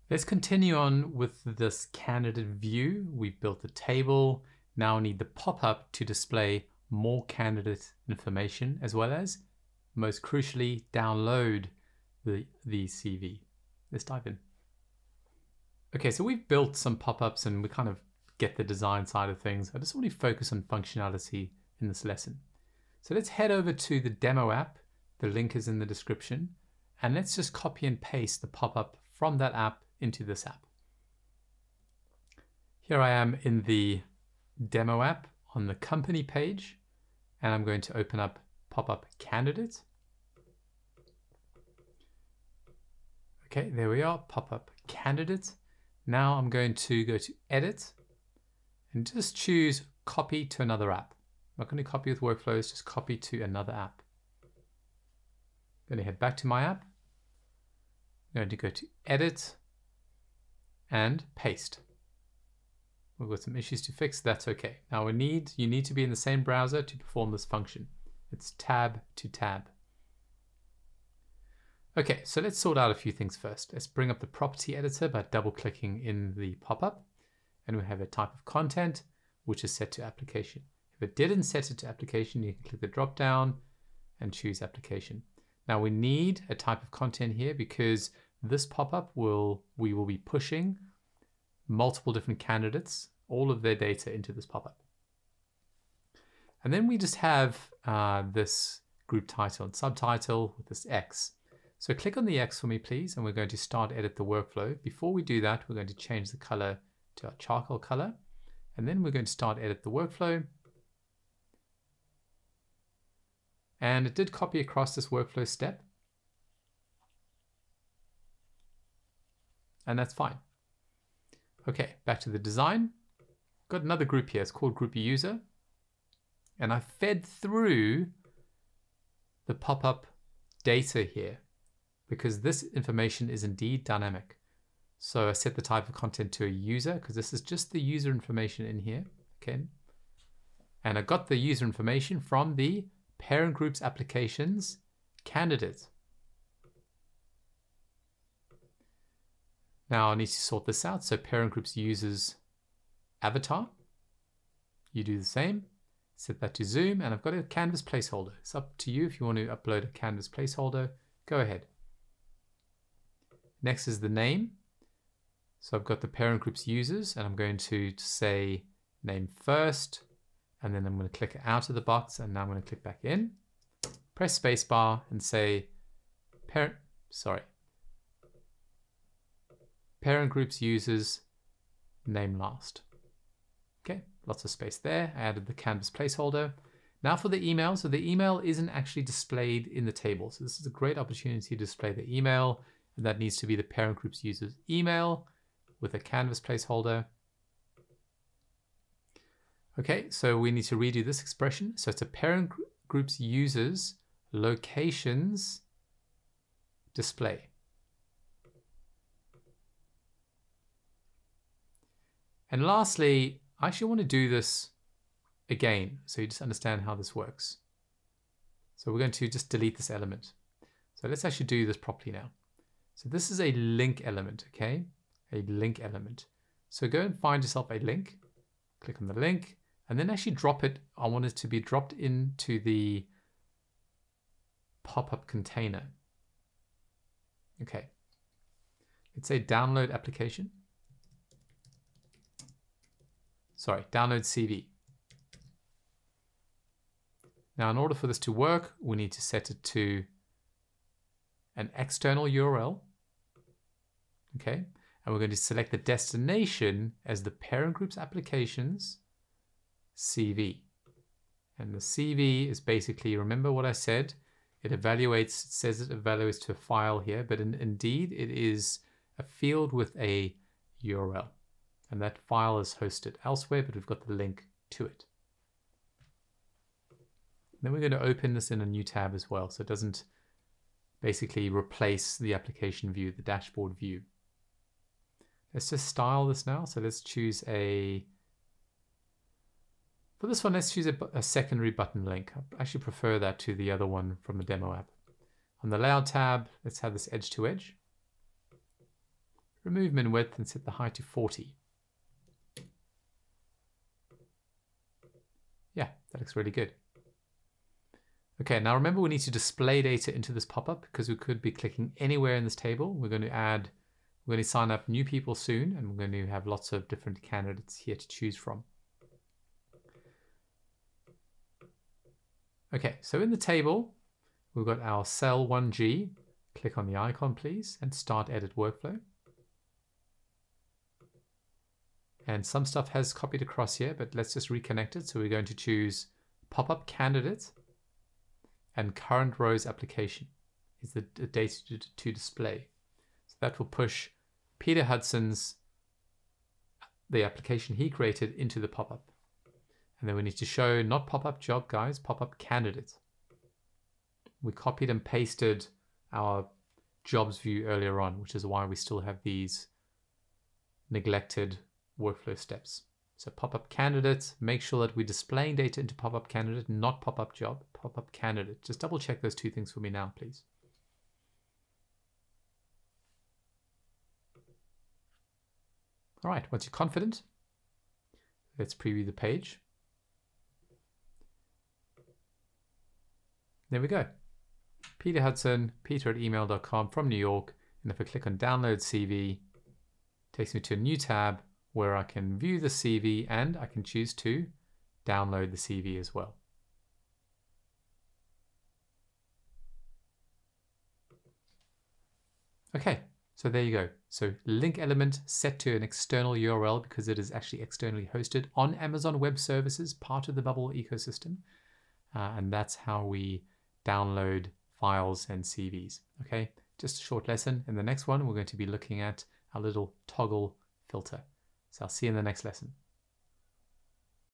Let's continue on with this candidate view. We've built the table. Now we need the pop-up to display more candidate information, as well as, most crucially, download the CV. Let's dive in. Okay, so we've built some pop-ups and we kind of get the design side of things. I just want to focus on functionality in this lesson. So let's head over to the demo app. The link is in the description. And let's just copy and paste the pop-up from that app into this app. Here I am in the demo app on the company page, and I'm going to open up pop-up candidate. Okay, there we are, pop-up candidate. Now I'm going to go to edit and just choose copy to another app. I'm not going to copy with workflows, just copy to another app. I'm going to head back to my app. I'm going to go to edit and paste. We've got some issues to fix, that's okay. Now you need to be in the same browser to perform this function. It's tab to tab. Okay, so let's sort out a few things first. Let's bring up the property editor by double-clicking in the pop-up, and we have a type of content which is set to application. If it didn't set it to application, you can click the drop-down and choose application. Now we need a type of content here because this pop-up we will be pushing multiple different candidates, all of their data into this pop-up. And then we just have this group title and subtitle with this X. So click on the X for me, please, and we're going to start edit the workflow. Before we do that, we're going to change the color to our charcoal color, and then we're going to start edit the workflow. And it did copy across this workflow step. And that's fine. Okay, back to the design. Got another group here, it's called group user. And I fed through the pop-up data here because this information is indeed dynamic. So I set the type of content to a user because this is just the user information in here, okay? And I got the user information from the parent groups applications candidate. Now I need to sort this out. So parent groups users avatar. You do the same. Set that to zoom, and I've got a canvas placeholder. It's up to you if you want to upload a canvas placeholder. Go ahead. Next is the name. So I've got the parent groups users, and I'm going to say name first, and then I'm going to click out of the box, and now I'm going to click back in. Press spacebar and say parent groups users name last. Okay, lots of space there. I added the canvas placeholder. Now for the email. So the email isn't actually displayed in the table. So this is a great opportunity to display the email, and that needs to be the parent groups users email with a canvas placeholder. Okay, so we need to redo this expression. So it's a parent groups users locations display. And lastly, I actually want to do this again, so you just understand how this works. So we're going to just delete this element. So let's actually do this properly now. So this is a link element, okay? A link element. So go and find yourself a link, click on the link, and then actually drop it. I want it to be dropped into the pop-up container. Okay. Let's say download application. Sorry, download CV. Now, in order for this to work, we need to set it to an external URL. Okay, and we're going to select the destination as the parent group's applications CV. And the CV is basically, remember what I said, it evaluates, it says it evaluates to a file here, but indeed it is a field with a URL. And that file is hosted elsewhere, but we've got the link to it. Then we're going to open this in a new tab as well, so it doesn't basically replace the application view, the dashboard view. Let's just style this now. So let's choose for this one, let's choose a secondary button link. I actually prefer that to the other one from the demo app. On the layout tab, let's have this edge to edge. remove min width and set the height to 40. Yeah, that looks really good. Okay, now remember we need to display data into this pop-up because we could be clicking anywhere in this table. We're going to sign up new people soon, and we're going to have lots of different candidates here to choose from. Okay, so in the table, we've got our cell 1G. Click on the icon, please, and start edit workflow. And some stuff has copied across here, but let's just reconnect it. So we're going to choose pop-up candidate and current rows application is the data to display. So that will push Peter Hudson's, the application he created, into the pop-up. And then we need to show not pop-up job, guys, pop-up candidate. We copied and pasted our jobs view earlier on, which is why we still have these neglected workflow steps. So pop-up candidate, make sure that we're displaying data into pop-up candidate, not pop-up job, pop-up candidate. Just double check those two things for me now, please. All right, once you're confident, let's preview the page. There we go. Peter Hudson, peter@email.com from New York. And if I click on download CV, it takes me to a new tab where I can view the CV and I can choose to download the CV as well. Okay, so there you go. So link element set to an external URL because it is actually externally hosted on Amazon Web Services, part of the Bubble ecosystem. And that's how we download files and CVs. Okay, just a short lesson. In the next one, we're going to be looking at a little toggle filter. So I'll see you in the next lesson.